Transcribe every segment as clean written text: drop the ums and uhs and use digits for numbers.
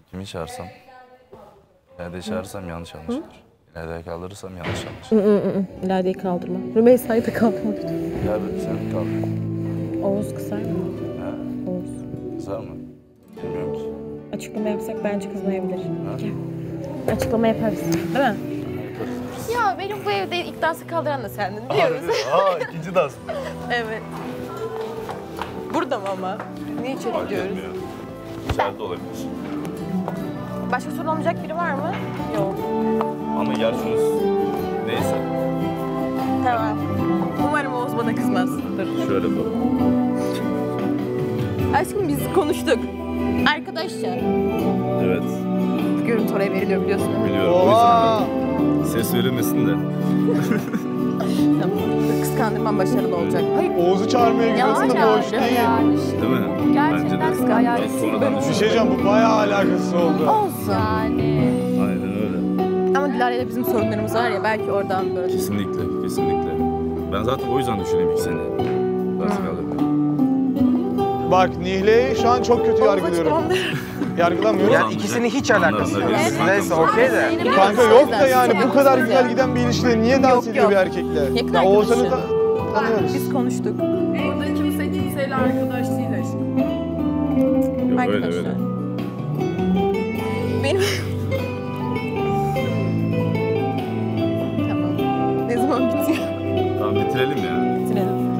Kimi çağırsam? İlayda'yı çağırsam yanlış anlaşılır. İlayda'yı kaldırırsam yanlış anlaşılır. İlayda'yı kaldırma. Rümeysa'yı da kaldırma. Ya sen kaldır. Oğuz kısar mı? Ha? Oğuz. Kızar mı? Bilmiyorum ki. Açıklama yapsak bence kızmayabilir. Gel. Açıklama yaparız. Değil mi? Ya benim bu evde ilk dansı kaldıran da sendin biliyor musun? Aa ikinci dans mı? Evet. Burada mı ama? Niye içeri Fark gidiyoruz? etmiyor. İçeride olabilir. Başka sorun olmayacak biri var mı? Yok. Ama yarışınız neyse. Tamam. Umarım Oğuz bana kızmaz. Dur. Şöyle bak. Aşkım biz konuştuk. Arkadaşlar. Evet. Görüntü oraya veriliyor biliyorsun değil mi? Biliyorum. O yüzden ses verilmesin de. Tamam. Kıskandırmam başarılı olacak. Hayır. Oğuz'u çağırmaya gidiyorsun da boş değil. Değil mi? Gerçekten Bence de. hayal Ben sonradan Bir şey düşündüm. diyeceğim, bu bayağı alakasız oldu. Olsun. yani. Aynen öyle. Ama Dilara'yla bizim sorunlarımız var ya belki oradan böyle. Kesinlikle, kesinlikle. Ben zaten o yüzden düşüneyim ilk seni. Nasıl kaldırmıyorum? Bak Nihle'yi şu an çok kötü yargılıyorum. Yargılamıyorum. Yani ikisinin hiç alakası yok. Evet. Neyse okey de. Kanka yok da yani bu kadar güzel giden bir ilişkide niye dans Yok, ediyor yok. bir erkekle? Yakın Ya Oğuzhan'ı arkadaşı. tanıyoruz. Biz konuştuk. Burada kimseyle arkadaş değil aşkım. Yok öyle Arkadaşlar. öyle. Benim... Tamam. Ne zaman bitiyor? Tamam bitirelim ya. Bitirelim.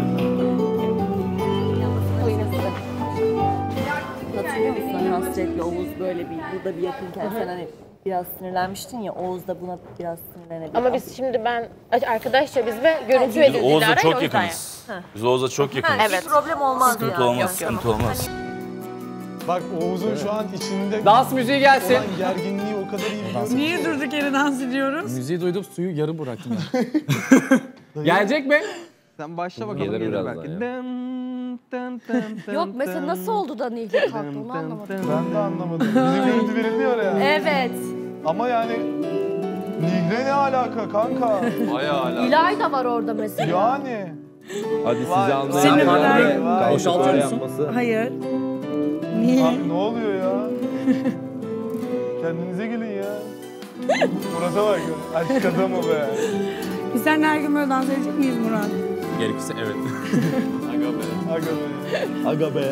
Hatırlıyor musun hani hasretle Oğuz böyle bir burada bir yakınken sen hani biraz sinirlenmiştin ya Oğuz da buna biraz sinirlenebilir. Ama biz şimdi arkadaşlar biz ve görüntü Biz ediyoruz Oğuz'la Dilara'yla çok o yüzden. yakınız. Biz Oğuz'la çok yakınız. evet. Problem olmaz Sıkıntı yani. olmaz, sıkıntı olmaz. Bak Oğuz'un şu an içinde Dans müziği gelsin. olan gerginliği o kadar iyi biliyorum. Niye durduk yere dans ediyoruz? Müziği duydum suyu yarım bıraktım ben. Gelecek mi? Sen başla bakalım Gelir gelir birazdan belki. ya. Dın, dın, dın, dın, Yok mesela dın, nasıl oldu da Nihle kalktı onu dın, anlamadım. dın. Ben de anlamadım. Bizim görüntü veriliyor ya. Evet. Ama yani Nihle ne alaka kanka? Bayağı hala. İlayda var orada mesela. Yani. Hadi sizi Vay, anlayın. vay, vay. Boşaltıyor musun? Hayır. Niye? Abi ne oluyor ya? Kendinize gelin ya. Murat'a bak. Aşk adamı be. Biz seninle her gün böyle dans edecek miyiz Murat? Gerekirse evet. Aga be. Aga be.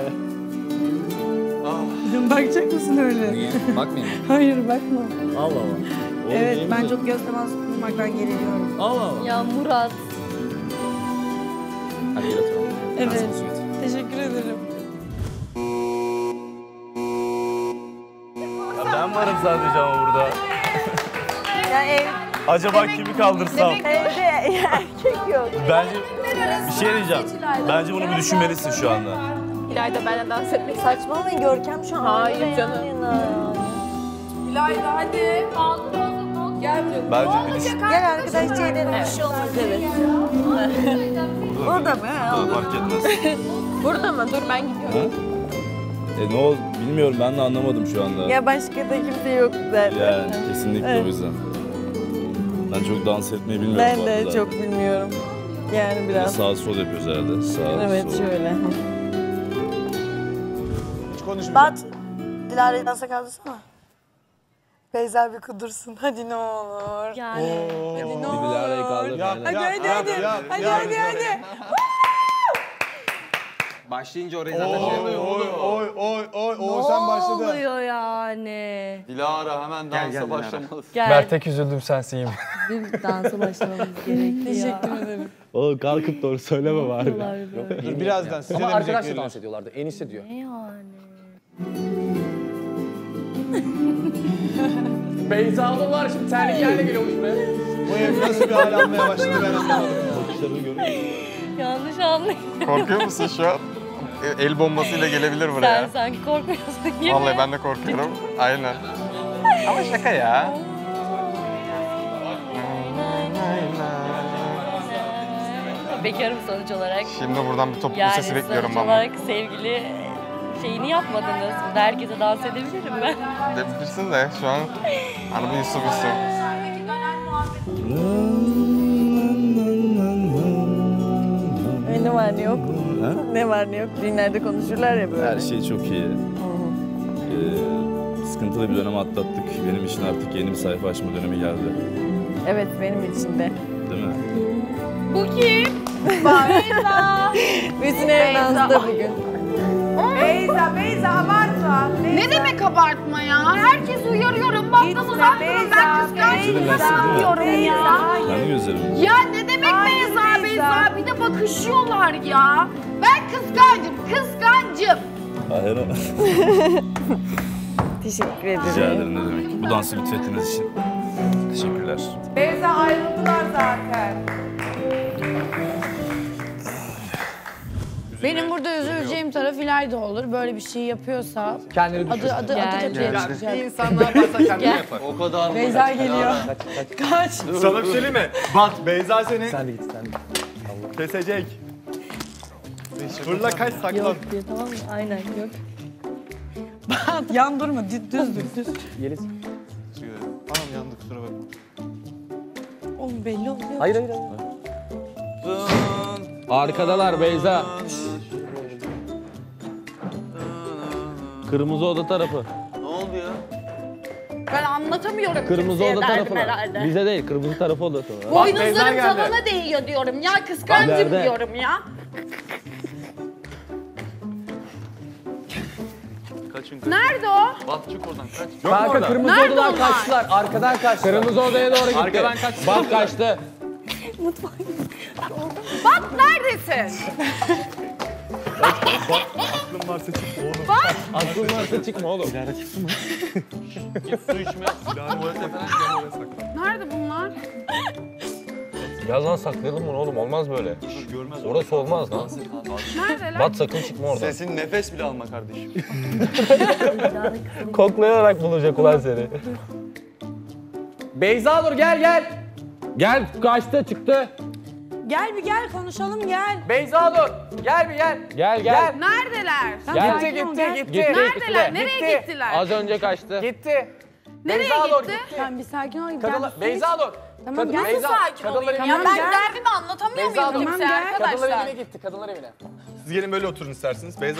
Bakacak mısın öyle? Niye? Bakmayayım mı? Hayır bakma. Allah Allah. Evet ben çok göz teması kurmaktan geriliyorum. Allah Allah. Ya Murat. Hadi gel oturalım. Evet. Ben sana su getireyim. Teşekkür ederim. Ya ben varım sadece ama burada. Ya ev... Acaba kimi kaldırsam? Evde erkek yok. Bence bir şey diyeceğim. Bence bunu bir düşünmelisin şu anda. İlayda benimle dans etmek Saçmalamayın Görkem şu an. Hayır orada canım. yani. İlayda hadi. Gel buraya. Bence bir düşün. Gel arkadaşça edelim. Bir şey olmaz evet. Burada mı? Burada fark etmez. Burada mı? Dur ben gidiyorum. Ne oldu bilmiyorum, ben de anlamadım şu anda. Ya başka da kimse yok zaten. Yani kesinlikle o yüzden. Ben çok dans etmeyi bilmiyorum. Ben bu de arada. çok bilmiyorum. Yani biraz. Sağ sol yapıyoruz herhalde. Sağ Evet sol. şöyle. Hiç konuşmayacağım. Bat, Dilara'yı dansa kaldırsana. Beyza bir kudursun hadi ne olur. Yani. Oo. Bir Dilara'yı kaldır. Yap, Hadi. yap, yap, yap, Hadi yap. hadi hadi. Başlayınca orayı zaten Oy şey oy yapıyor. oy oy oy Oğuzhan başladı. Ne oluyor yani? Dilara hemen dansa başlamalısın. Gel. Mert tek üzüldüm sensin yemin. Bir dansa başlamamız gerekiyor. Teşekkür ederim. Oğlum kalkıp doğru söyleme bari. Dur birazdan size Ama de müzik arkadaşla verilir. dans ediyorlardı. Enişte diyor. Ne yani? Beyza abla var şimdi terliklerle geliyormuş be. Bu ev nasıl bir hal almaya başladı ben anlamadım. Bakışlarını görüyor musun? Yanlış anlayın. Korkuyor musun şu an? El bombasıyla gelebilir buraya. Sen sanki korkmuyorsun gibi. Vallahi ben de korkuyorum. Aynen. Ama şaka ya. Bekarım sonuç olarak. Şimdi buradan bir toplum Yani sesi bekliyorum sonuç ben. olarak sevgili şeyini yapmadınız. Burada herkese dans edebilirim ben. Debilirsin de şu an hani bu Yusuf. Ne var ne yok? Ne var ne yok? Düğünlerde konuşurlar ya böyle. Her şey çok iyi. sıkıntılı bir dönem atlattık. Benim için artık yeni bir sayfa açma dönemi geldi. Evet benim için de. Değil mi? Bu kim? Beyza. Bütün ev dansta bugün. Beyza abartma. Ne demek abartma ya? Herkes uyarıyorum. Baktan uzak durun. Ben kıskançım diyorum ya. Kendi gözlerim. Ya ne demek Beyza? Bir de bakışıyorlar ya. Ben kıskancım. Hayır. Teşekkür ederim. Rica ederim ne demek. Bu dansı lütfettiğiniz için teşekkürler. Beyza ayrıldılar zaten. Benim burada üzüleceğim taraf İlayda olur. Böyle bir şey yapıyorsa Kendini düşür. adı kötüye çıkacak. İnsan ne yaparsa kendini yapar. O kadar. Beyza geliyor. Kaç. Sana bir söyleyeyim mi? Bak Beyza seni Sen de git sen de. kesecek. Fırla kaç saklan. Yok diye tamam mı? Aynen yok. Yan durma. Düz dur. Yeliz. Anam yandı kusura bakma. Oğlum belli oluyor. Hayır. Arkadalar Beyza. Kırmızı oda tarafı. Ne oldu ya? Ben anlatamıyorum Kırmızı kimseye oda derdim tarafı. herhalde. Bize değil, kırmızı tarafı odası. Beyza Boynuzlarım geldi. tavana değiyor diyorum ya. Kıskancım Nerede? diyorum ya. Kaçın. Nerede o? Bat çık oradan kaç. Kanka kırmızı Nerede odadan onlar? kaçtılar. Arkadan kaçtı. Kırmızı odaya doğru gitti. Arkadan kaçtı. Bak kaçtı. Bak neredesin? Aklım varsa çık oğlum. Aklın varsa çıkma oğlum. Git su içme. Tuvalete falan. Nerede bunlar? Birazdan saklayalım bunu oğlum, olmaz böyle. Görmez. Orası olmaz lan. Neredeler? Bat sakın çıkma oradan. Sesin nefes bile alma kardeşim. Koklayarak bulacak ulan seni. Beyza dur gel. Gel kaçtı çıktı. Gel bir gel konuşalım gel. Beyza dur. Gel bir gel. Gel. Neredeler? Gitti. Neredeler? Nereye gittiler? Az önce kaçtı. Gitti. Nereye Beyza dur, gitti? Sen bir sakin ol. Beyza dur. Tamam gel. Beyza, Nasıl sakin kadınlar olayım evine ya? Ben gitti. derdimi anlatamıyor Beyza, muyum tamam, kimseye gel. Kadınlar arkadaşlar? evine gitti, kadınlar evine. Siz gelin böyle oturun isterseniz Beyza.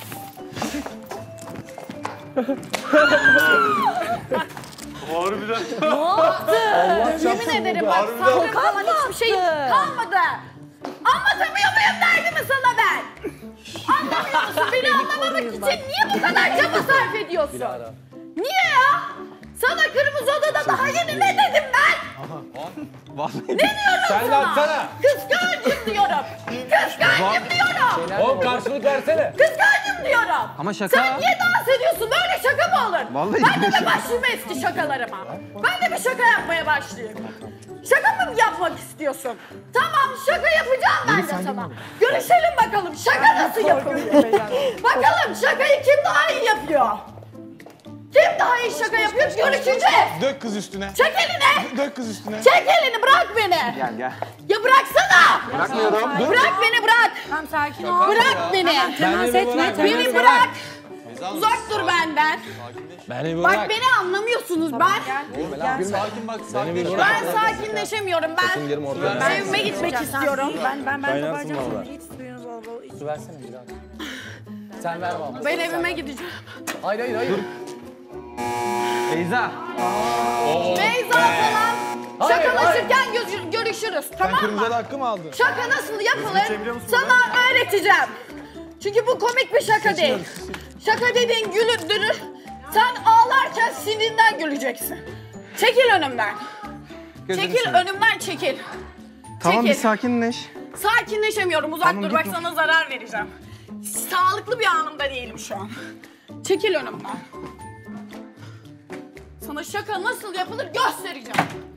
Harbiden. Yemin ederim bak sabrım falan hiçbir şey kalmadı. Anlatamıyor muyum derdimi sana ben? Anlamıyor musun? Beni anlamamak için niye bu kadar çaba sarf ediyorsun? Niye ya? Sana kırmızı odada daha yeni ne dedim ben? Ne diyorum Sen de sana? atsana. Kıskancım diyorum. Kıskancım diyorum. Oğlum karşılık versene. Kıskancım diyorum. Ama şaka. Sen niye dans ediyorsun? Böyle şaka mı olur? Vallahi Ben de mi başlayayım eski şakalarıma? Ben de bir şaka yapmaya başlayayım. Şaka mı yapmak istiyorsun? Tamam şaka yapacağım ben de sana. Görüşelim bakalım şaka nasıl yapılıyor? Bakalım şakayı kim daha iyi yapıyor? Kim daha iyi şaka yapıyor? Görüşeceğiz. Dök kız üstüne. Çek elini. Dök kız üstüne. Çek elini bırak beni. Gel. Ya bıraksana. Bırakmıyorum. Bırak beni bırak. Tamam sakin ol. Bırak beni. Temas etme. Beni bırak. Uzak dur benden. Beni Bak bırak. beni anlamıyorsunuz. Sakin bak sakin. Beni bırak. Ben sakinleşemiyorum. Yerim ortaya. Ben evime gitmek istiyorum. Ben Kaynarsın kapatacağım. valla. Hiç suyunu bol bol iç. Su versene biraz. Sen ver bana. Ben evime gideceğim. Hayır. Beyza. Beyza falan. Şakalaşırken görüşürüz. Sen Tamam kırmızı mı? da hakkı mı aldın? Şaka nasıl içebiliyor yapılır musun sana öğreteceğim. Çünkü bu komik bir şaka değil. Şaka dediğin güldürür. Sen ağlarken sinirinden güleceksin. Çekil önümden. Çekil önümden çekil. Tamam bir Çekil. sakinleş. Sakinleşemiyorum. Uzak dur bak sana zarar vereceğim. Sağlıklı bir anımda değilim şu an. Çekil önümden. Sana şaka nasıl yapılır göstereceğim.